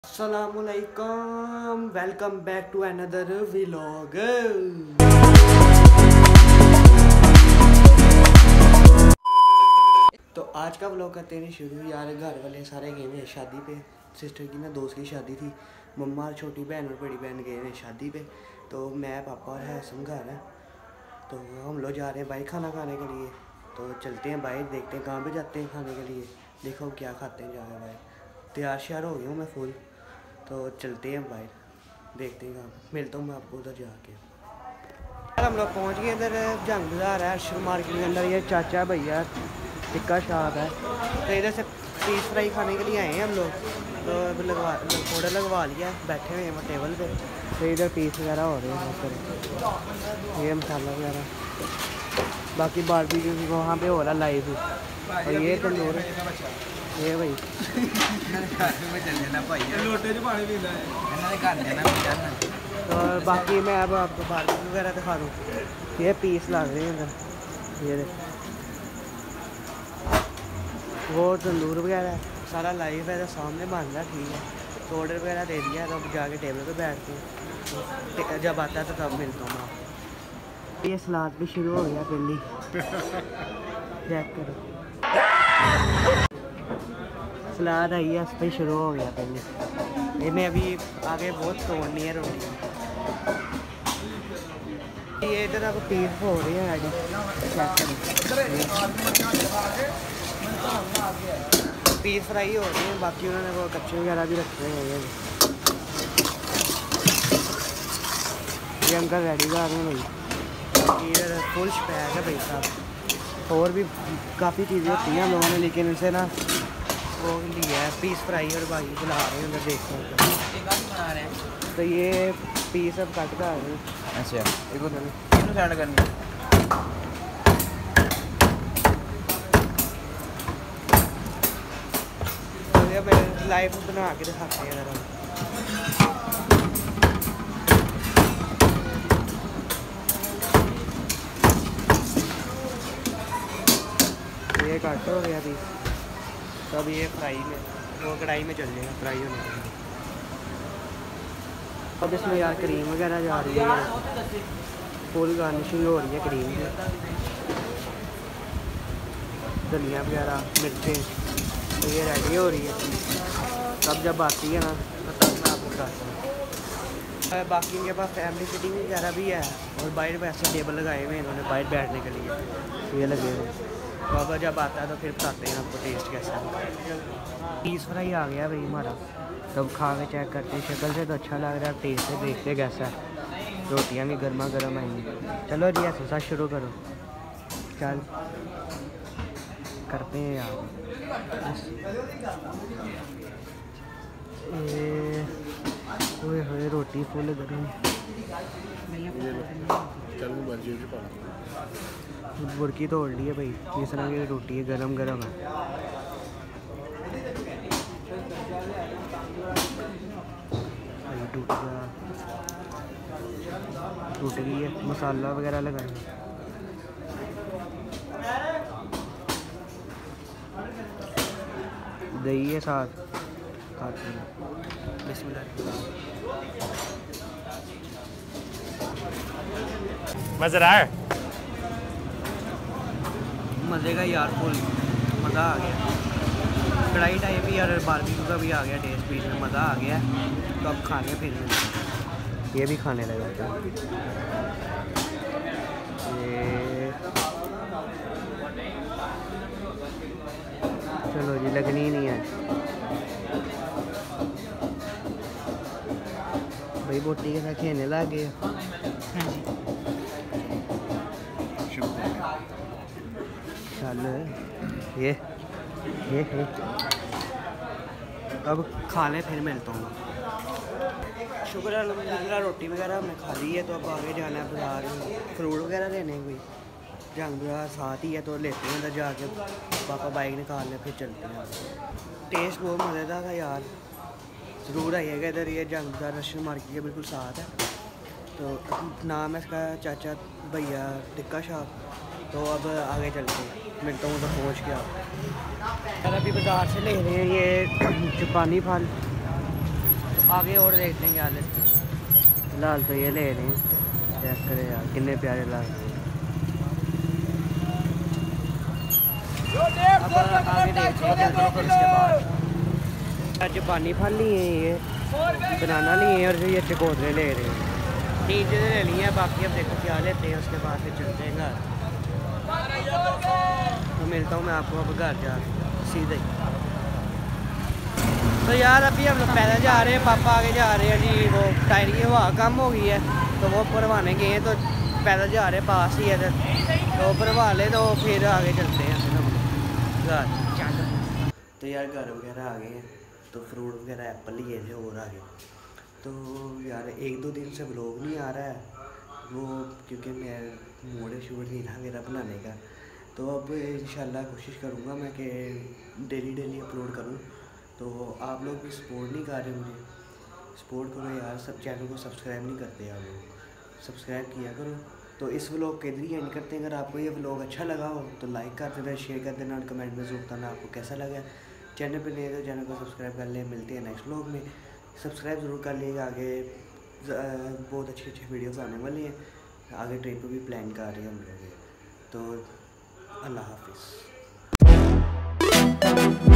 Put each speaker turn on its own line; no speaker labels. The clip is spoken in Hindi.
अस्सलामुअलैकुम, welcome back to another vlog. तो आज का व्लॉग करते हैं शुरू। यार घर वाले सारे गए हुए शादी पे। सिस्टर की ना दोस्त की शादी थी। मम्मा और छोटी बहन और बड़ी बहन गए हुए शादी पे। तो मैं पापा और हैसम घर है। तो हम लोग जा रहे हैं बाहर खाना खाने के लिए। तो चलते हैं बाहर, देखते हैं कहाँ पे जाते हैं खाने के लिए। देखो क्या खाते हैं जाकर बाहर। तैयार श्यार हो गया हूँ मैं फुल। तो चलते हैं बाहर, देखते हैं कहाँ। मिलता हूँ मैं आपको उधर जाके। हम लोग पहुँच गए इधर जंग बाज़ार है, अर्शल मार्केट के अंदर। ये चाचा भैया टिक्का शाप है। तो इधर से पीस फ्राई खाने के लिए आए हैं हम लोग। तो अब ऑर्डर लगवा लिया, बैठे हुए हैं टेबल पे। तो इधर पीस वगैरह हो रहे हैं, ये मसाला वगैरह। बाकी बारबेक्यू वहाँ पे हो रहा लाइव। और ये तंदूर, ये भाई तो बाकी मैं अब आपको बारबेक्यू वगैरह दिखा दूँ। ये पीस लग रहे हैं इधर, ये वो तंदूर वगैरह सारा लाइव है, तो सामने बन रहा ठीक है। तो ऑर्डर वगैरह दे दिया, तो अब जाके टेबल पे बैठते हैं। तो जब आता है तो तब मिलता हूँ मैं। ये सलाद भी शुरू हो गया पहली, चेक करो सलाद आई है, उस पर शुरू हो गया पहले। इन्हें अभी आगे बहुत तोड़नी है रोटी। ये इधर अब पीस हो रही है आगे, पीस फ्राई हो रही है। बाकी उन्होंने वो कच्चे वगैरह भी रखे हुए हैं। ये अंकल रेडी कर रहे हैं भाई। इधर फुल स्पैक है भाई साहब। और भी काफ़ी चीज़ें होती हैं हम लोगों ने, लेकिन उनसे ना वो लिया है पीस फ्राई। और बाकी बुला रहे हैं उधर, देखते हैं। तो ये पीस अब कट कर रहे हैं। अच्छा, एक साइड करनी लाइव बना के दिखाते हैं ज़रा। ये कट हो गया अभी। तो अभी ये फ्राई में, वो कढ़ाई में चल जाएगा फ्राई होने के लिए। अब इसमें यार क्रीम वगैरह जा रही है, फुल गार्निशिंग हो रही है क्रीम की। धनिया वगैरह, मिर्चें, तो ये रेडी हो रही है। तब जब आती है ना तो तब मैं आपको बताता हूँ। बाकी इनके पास फैमिली सीटिंग वगैरह भी है। और बाहर वैसे टेबल लगाए हुए हैं इन्होंने बाहर बैठने के लिए, ये लगे हुए। तो अब जब आता है तो फिर बताते हैं आपको टेस्ट कैसा है। पीस फ्राई आ गया भाई हमारा। तब खा के चेक करते हैं, शक्ल से तो अच्छा लग रहा है, टेस्ट से देखते कैसा है। रोटियाँ भी गर्मा गर्म आएंगी। चलो जी ऐसा शुरू करो, चल करते हैं यार। ओए होए रोटी फुल गर्म। बुरकी तोड़ ली है भाई। इस तरह की रोटी है, गरम गरम है। टूट गई है। मसाला वगैरह लगाए, दही है साथ, खाते हैं। बिस्मिल्लाह।
मज़ा आया,
मज़े का यार फुल मज़ा आ गया। कढ़ाई टाइप भी यार बारबेक्यू का भी आ गया टेस्ट भी, इसमें मज़ा आ गया। तो अब खाने फिर ये भी खाने लगा था। ये चलो जी, लगनी ही नहीं है भाई। बोटी के साथ खेलने लग गए। चल ये अब खा ले, फिर मिलता हूँ। शुक्र है रोटी वगैरह हमने खा ली है। तो अब आगे जाना है बाजार, फ्रूट वगैरह लेने कोई। जंग बाज़ार साथ ही है तो लेते हैं उधर जाके। पापा बाइक निकाल लें, फिर चलते हैं। टेस्ट बहुत मज़ेदार था यार, ज़रूर आइएगा इधर। ये जंग बाज़ार अर्शल मार्केट के बिल्कुल साथ है। तो नाम है इसका चाचा भैया टिक्का शाप। तो अब आगे चलते हैं, मिलता हूँ तो पहुँच गया। अभी बाज़ार से ले रहे हैं ये जापानी फल, आगे और देखते हैं क्या लेते हैं। फिलहाल तो ये ले रहे हैं, चेक करें यार कितने प्यारे लग रहे हैं। अब आगे देखते हैं क्या करते हैं इसके बाद। आज पानी फल लिए हैं, ये बनाना लिए हैं और ये चकोतरे ले रहे हैं। 3 चीज़ें ले ली हैं, बाकी अब देखो क्या लेते हैं, उसके बाद फिर चलते हैं घर। तो मिलता हूँ मैं आपको अब घर जा सीधे ही। तो यार अभी हम लोग पैदल जा रहे हैं, पापा आगे जा रहे हैं जी। वो टायर की हवा कम हो गई है तो वो भरवाने गए हैं, तो पैदल जा रहे हैं, पास ही है तो भरवा ले तो फिर आगे चलते हैं घर। तो यार घर वगैरह आ गए हैं, तो फ्रूट वगैरह एप्पल लिए थे और आ गए। तो यार 1-2 दिन से व्लॉग नहीं आ रहा है वो, क्योंकि मैं मूड नहीं था मेरा बनाने का। तो अब इंशाल्लाह कोशिश करूँगा मैं कि डेली अपलोड करूँ। तो आप लोग भी सपोर्ट नहीं कर रहे, मुझे सपोर्ट करो यार। सब चैनल को सब्सक्राइब नहीं करते आप लोग, सब्सक्राइब किया करो। तो इस व्लॉग के इधर ही एंड करते हैं। अगर आपको ये व्लॉग अच्छा लगा हो तो लाइक कर देना, शेयर कर देना और कमेंट में ज़रूर बताना आपको कैसा लगा। चैनल पर नहीं है तो चैनल को सब्सक्राइब कर लें। मिलते हैं नेक्स्ट व्लॉग में, सब्सक्राइब ज़रूर कर लीजिएगा। आगे बहुत अच्छे वीडियोस आने वाले हैं, आगे ट्रिप भी प्लान कर रहे हैं हम लोग। तो अल्लाह हाफिज़।